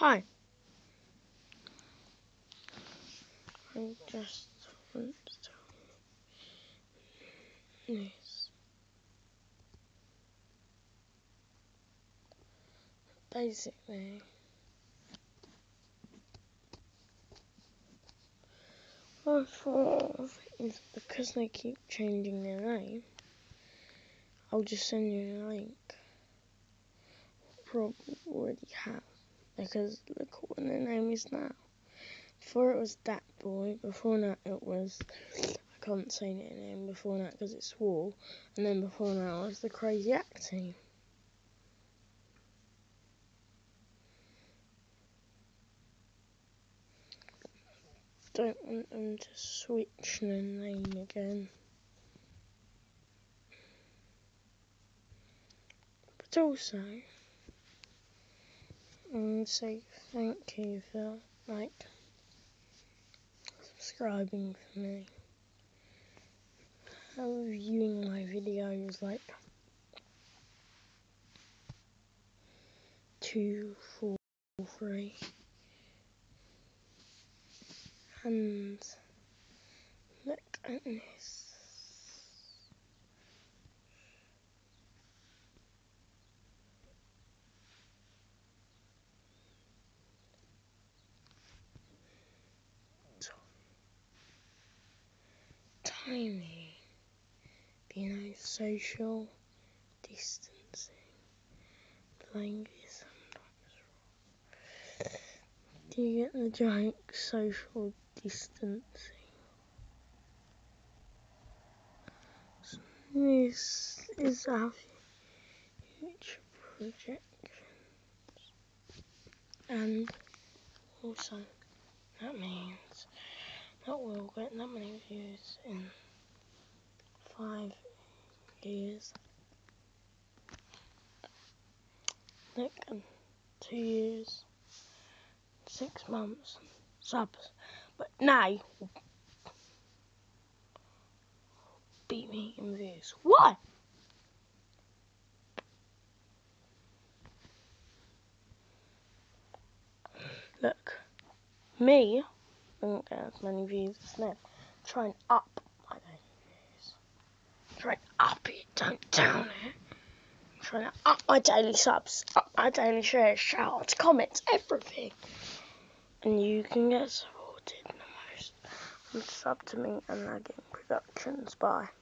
Hi. I just want to tell you this. Basically, what I thought of is because they keep changing their name, I'll just send you a link. Probably already have, because look what their name is now. Before it was that boy, before that it was, I can't say their name before that because it swore, and then before that it was the Crazy Act Team. Don't want them to switch their name again. But also, I want to say thank you for, subscribing for me. Viewing my videos, 2, 4, 3. And look at this. Tiny, social distancing. Playing this sometimes. Do you get the giant social distancing? So this is our future projections. And also, that means that we'll get that many views in 5 years. Look, 2 years, 6 months, subs. But now, beat me in views. Why? Look, me don't get as many views as them. Try and up my daily views. Try and up it, don't down it. Trying to up my daily subs, up my daily shares, shoutouts, comments, everything. And you can get supported the most. And sub to me and Lagging Productions. Bye.